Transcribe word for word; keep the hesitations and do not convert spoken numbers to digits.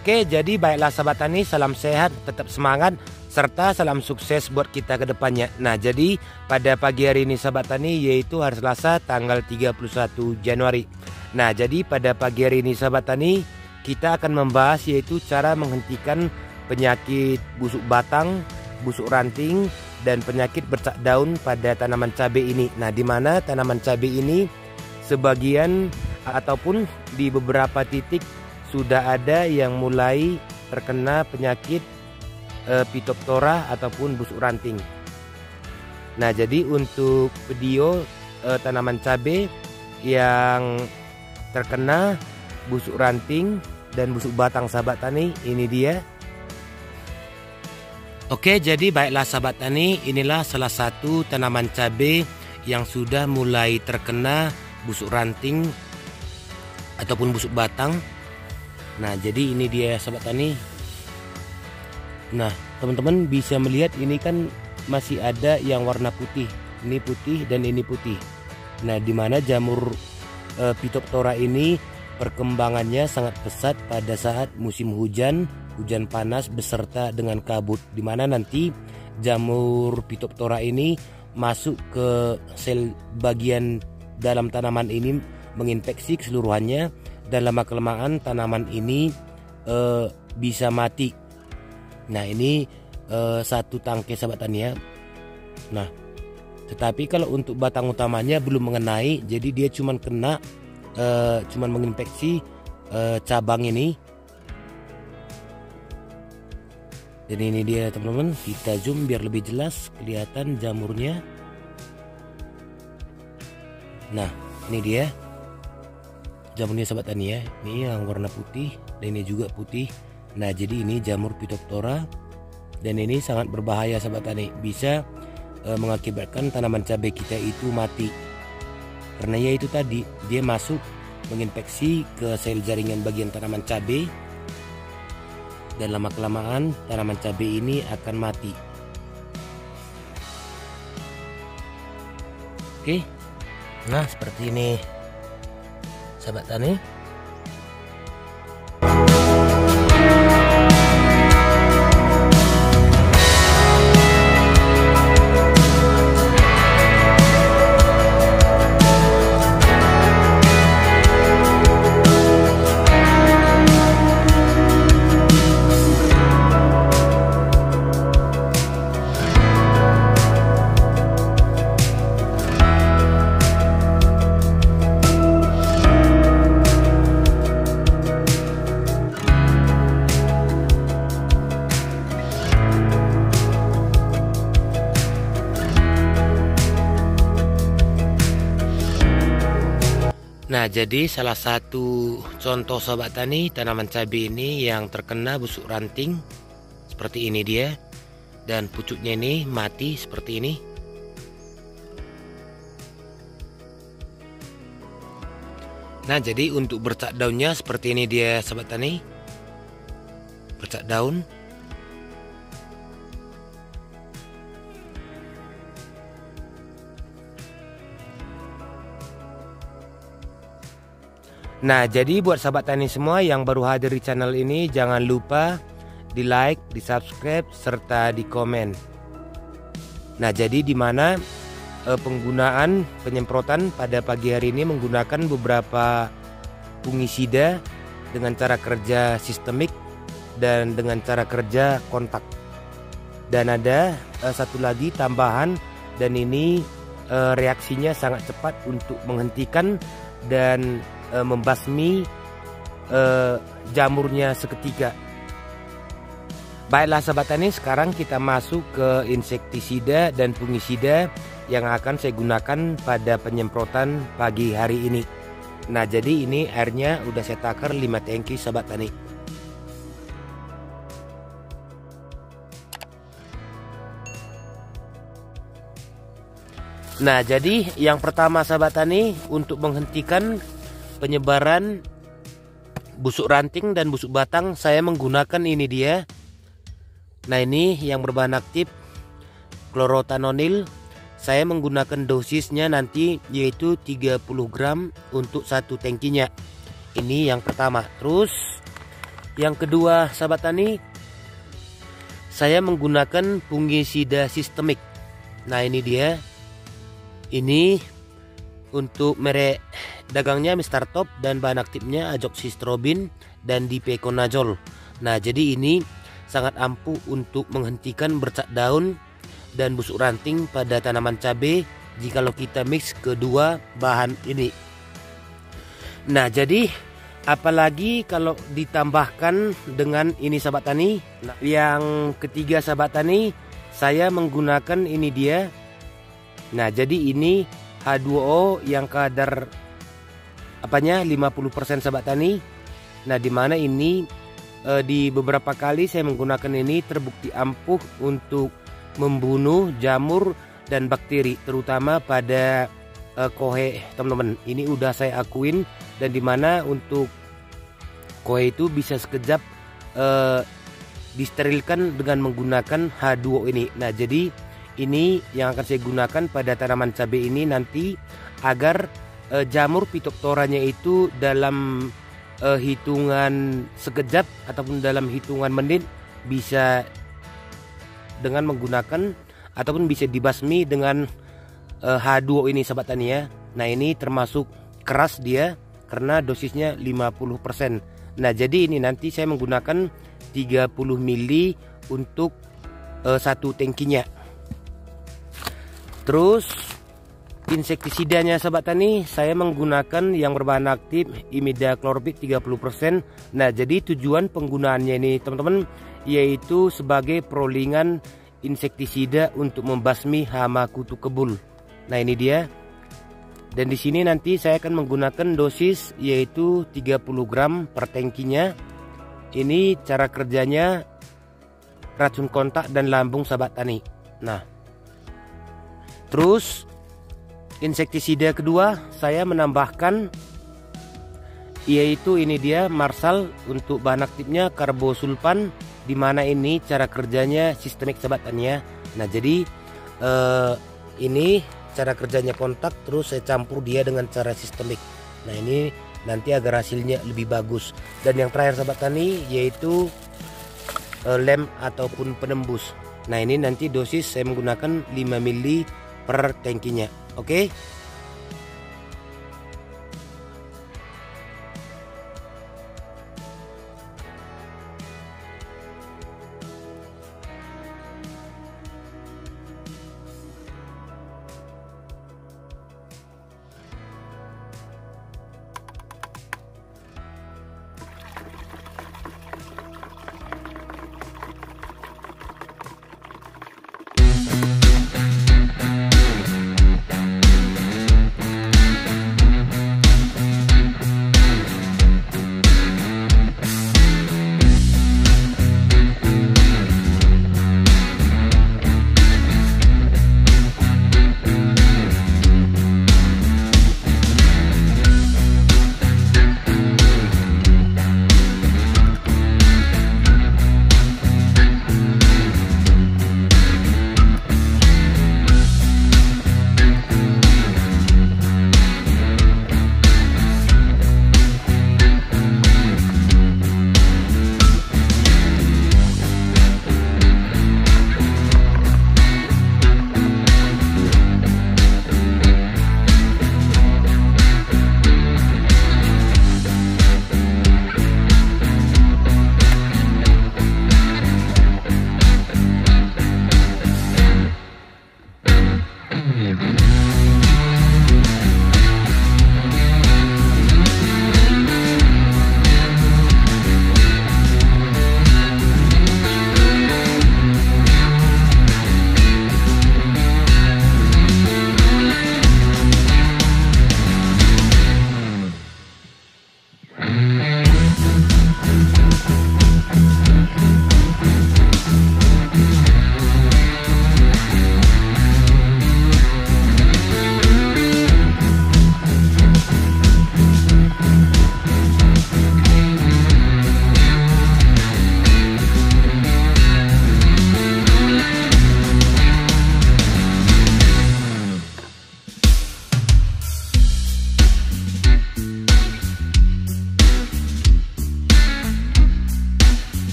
Oke, jadi baiklah sahabat tani, salam sehat, tetap semangat, serta salam sukses buat kita ke depannya. Nah, jadi pada pagi hari ini sahabat tani, yaitu hari Selasa tanggal tiga puluh satu Januari. Nah, jadi pada pagi hari ini sahabat tani, kita akan membahas yaitu cara menghentikan penyakit busuk batang, busuk ranting, dan penyakit bercak daun pada tanaman cabai ini. Nah, di mana tanaman cabai ini sebagian ataupun di beberapa titik sudah ada yang mulai terkena penyakit e, Phytophthora ataupun busuk ranting. Nah, jadi untuk video e, tanaman cabai yang terkena busuk ranting dan busuk batang sahabat tani, ini dia. Oke, jadi baiklah sahabat tani, inilah salah satu tanaman cabai yang sudah mulai terkena busuk ranting ataupun busuk batang. Nah, jadi ini dia sahabat tani. Nah, teman-teman bisa melihat ini kan masih ada yang warna putih. Ini putih dan ini putih. Nah, di mana jamur e, Phytophthora ini perkembangannya sangat pesat pada saat musim hujan, hujan panas beserta dengan kabut, di mana nanti jamur Phytophthora ini masuk ke sel bagian dalam tanaman ini, menginfeksi keseluruhannya, dan lama-kelamaan tanaman ini e, bisa mati. Nah, ini e, satu tangkai sahabat tani ya. Nah, tetapi kalau untuk batang utamanya belum mengenai, jadi dia cuman kena e, cuman menginfeksi e, cabang ini. Dan ini dia teman-teman, kita zoom biar lebih jelas kelihatan jamurnya. Nah, ini dia jamurnya sahabat tani ya. Ini yang warna putih dan ini juga putih. Nah, jadi ini jamur Phytophthora dan ini sangat berbahaya sahabat tani, bisa e, mengakibatkan tanaman cabai kita itu mati. Karena ya itu tadi, dia masuk menginfeksi ke sel jaringan bagian tanaman cabai, dan lama kelamaan tanaman cabai ini akan mati. Oke, nah seperti ini sahabat tani. Nah, jadi salah satu contoh sahabat tani tanaman cabai ini yang terkena busuk ranting seperti ini dia, dan pucuknya ini mati seperti ini. Nah, jadi untuk bercak daunnya seperti ini dia sahabat tani, bercak daun. Nah, jadi buat sahabat tani semua yang baru hadir di channel ini, jangan lupa di like, di subscribe, serta di komen. Nah, jadi di mana eh, penggunaan penyemprotan pada pagi hari ini menggunakan beberapa fungisida dengan cara kerja sistemik dan dengan cara kerja kontak. Dan ada eh, satu lagi tambahan, dan ini eh, reaksinya sangat cepat untuk menghentikan dan membasmi eh, jamurnya seketika. Baiklah sahabat tani, sekarang kita masuk ke insektisida dan fungisida yang akan saya gunakan pada penyemprotan pagi hari ini. Nah, jadi ini airnya udah saya takar lima tangki sahabat tani. Nah, jadi yang pertama sahabat tani, untuk menghentikan penyebaran busuk ranting dan busuk batang, saya menggunakan ini dia. Nah, ini yang berbahan aktif chlorothalonil. Saya menggunakan dosisnya nanti yaitu tiga puluh gram untuk satu tangkinya. Ini yang pertama. Terus Yang kedua sahabat tani, saya menggunakan fungisida sistemik. Nah ini dia, ini untuk merek dagangnya Mister Top dan bahan aktifnya azoxystrobin dan dipeconazole. Nah jadi ini sangat ampuh untuk menghentikan bercak daun dan busuk ranting pada tanaman cabai jikalau kita mix kedua bahan ini. Nah jadi apalagi kalau ditambahkan dengan ini sahabat tani. Nah, yang ketiga sahabat tani, saya menggunakan ini dia. Nah jadi ini H dua O yang kadar apanya lima puluh persen sahabat tani. Nah dimana ini e, di beberapa kali saya menggunakan ini terbukti ampuh untuk membunuh jamur dan bakteri, terutama pada e, kohe teman-teman. Ini udah saya akuin, dan dimana untuk kohe itu bisa sekejap uh, disterilkan dengan menggunakan H dua O ini. Nah jadi ini yang akan saya gunakan pada tanaman cabai ini nanti, agar uh, jamur Phytophthoranya itu dalam uh, hitungan sekejap ataupun dalam hitungan menit bisa dengan menggunakan ataupun bisa dibasmi dengan uh, H dua O ini sahabat tani ya. Nah ini termasuk keras dia karena dosisnya lima puluh persen. Nah jadi ini nanti saya menggunakan tiga puluh mili untuk uh, satu tangkinya. Terus insektisidanya sahabat tani, saya menggunakan yang berbahan aktif imidacloprid tiga puluh persen. Nah jadi tujuan penggunaannya ini teman-teman yaitu sebagai perolingan insektisida untuk membasmi hama kutu kebul. Nah ini dia. Dan di sini nanti saya akan menggunakan dosis yaitu tiga puluh gram per tangkinya. Ini cara kerjanya racun kontak dan lambung sahabat tani. Nah, terus insektisida kedua saya menambahkan yaitu ini dia Marsal, untuk bahan aktifnya karbosulfan, dimana ini cara kerjanya sistemik sahabat tani ya. Nah jadi eh, ini cara kerjanya kontak, terus saya campur dia dengan cara sistemik. Nah ini nanti agar hasilnya lebih bagus. Dan yang terakhir sahabat tani yaitu uh, lem ataupun penembus. Nah ini nanti dosis saya menggunakan lima mili per tangkinya. Oke.